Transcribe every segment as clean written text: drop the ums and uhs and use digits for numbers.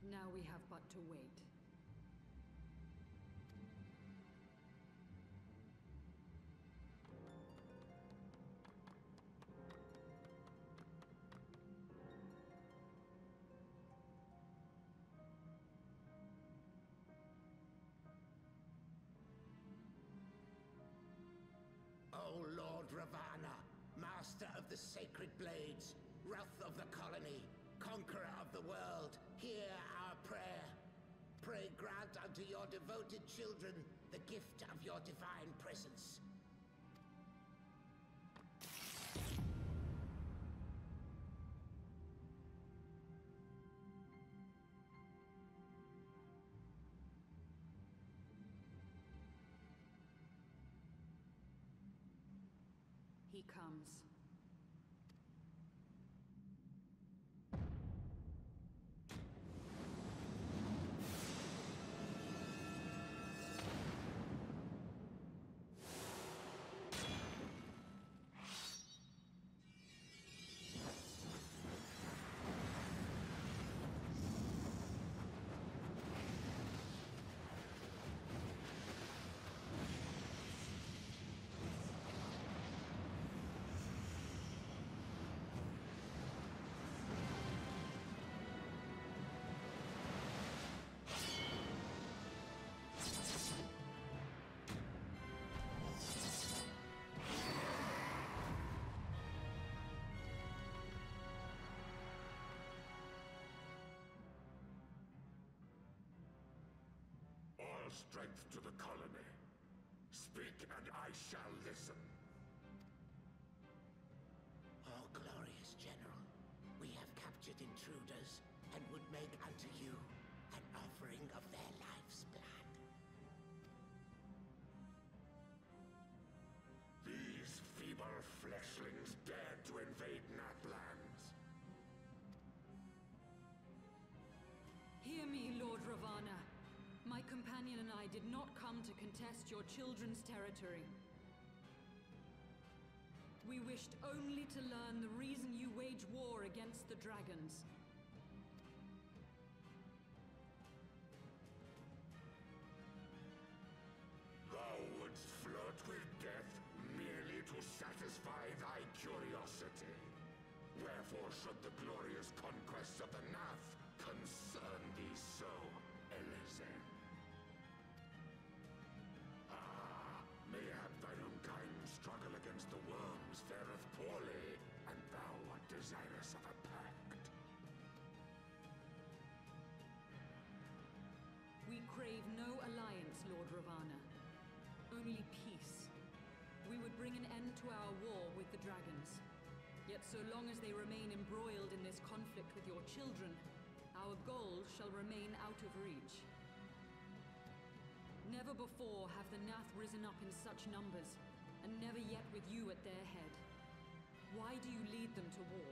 Now we have but to wait. O Lord Ravana, master of the sacred blades, wrath of the colony, conqueror of the world, hear our prayer. Pray grant unto your devoted children the gift of your divine presence. He comes. All strength to the colony. Speak and I shall listen. Oh, glorious General, we have captured intruders and would make unto you an offering of their life's blood. These feeble fleshlings dared to invade Natlands. Hear me, Lord Ravana. My companion and I did not come to contest your children's territory. We wished only to learn the reason you wage war against the dragons. Thou wouldst flirt with death merely to satisfy thy curiosity. Wherefore should the glorious conquests of the Nath concern thee so, Elizabeth? Mayhap thine own kind struggle against the worms fareth poorly, and thou art desirous of a pact. We crave no alliance, Lord Ravana. Only peace. We would bring an end to our war with the dragons. Yet so long as they remain embroiled in this conflict with your children, our goals shall remain out of reach. Never before have the Nath risen up in such numbers, and never yet with you at their head. Why do you lead them to war?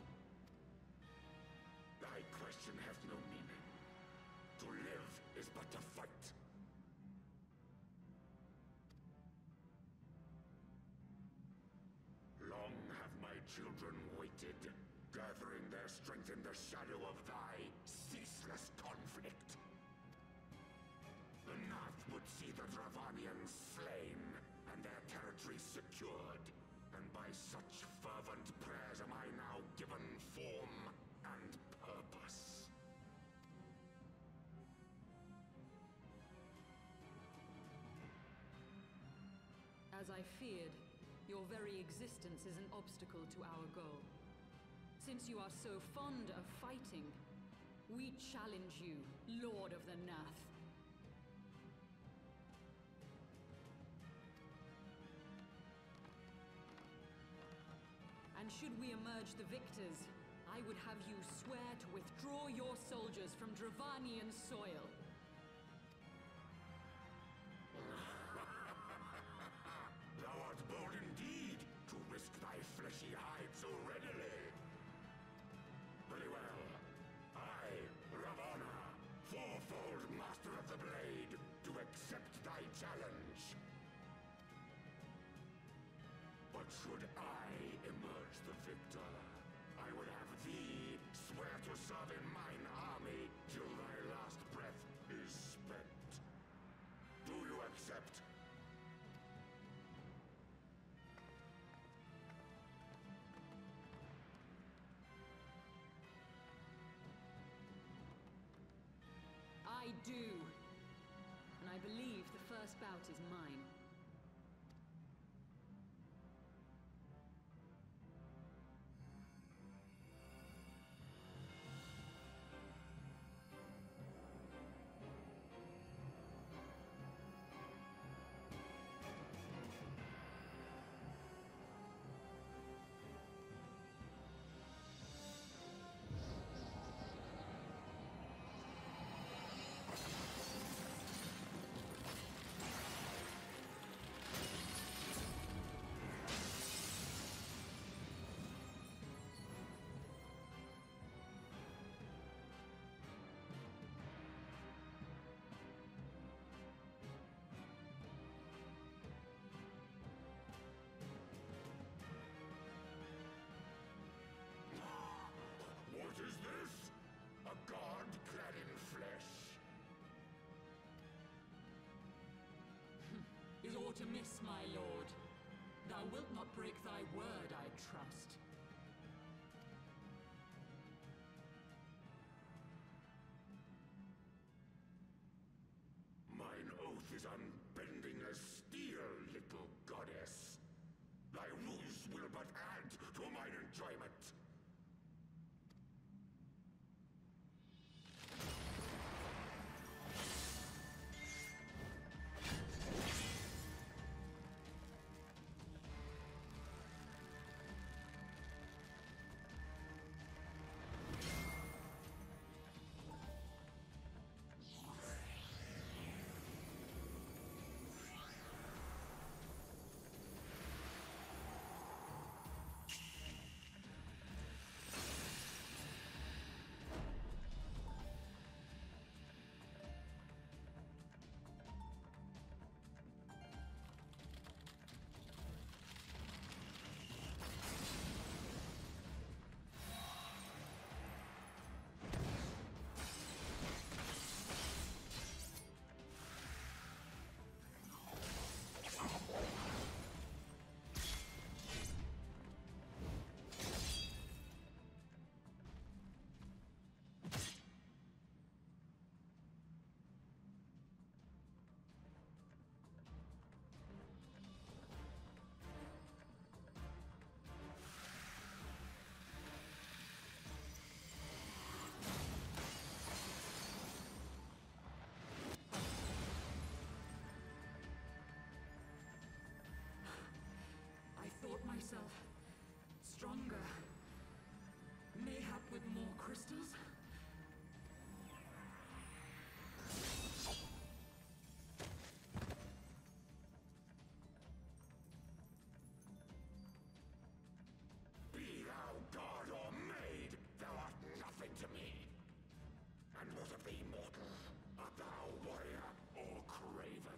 Thy question hath no meaning. To live is but to fight. Long have my children waited, gathering their strength in the shadow of thy ceaseless conflict. The Nath would see the Dravanians slain, and their territory secured. And by such fervent prayers am I now given form and purpose. As I feared, your very existence is an obstacle to our goal. Since you are so fond of fighting, we challenge you, Lord of the Nath. And should we emerge the victors, I would have you swear to withdraw your soldiers from Dravanian soil. Thou art bold indeed to risk thy fleshy hide so readily. Very well. I, Ravana, fourfold master of the blade, do accept thy challenge. But should I emerge the victor, I would have thee swear to serve in mine army till thy do. And I believe the first bout is mine. What is this? A god clad in flesh? Is aught amiss, my lord? Thou wilt not break thy word, I trust. Mine oath is unbending as steel, little goddess. Thy ruse will but add to mine enjoyment. Myself stronger. Mayhap with more crystals? Be thou god or maid, thou art nothing to me. And what of thee, mortal? Art thou warrior or craven?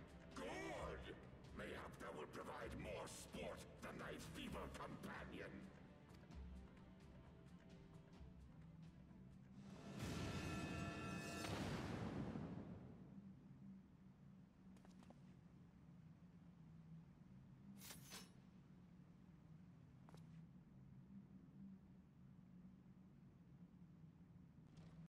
Mayhap thou wilt provide more sport than thy feeble companion.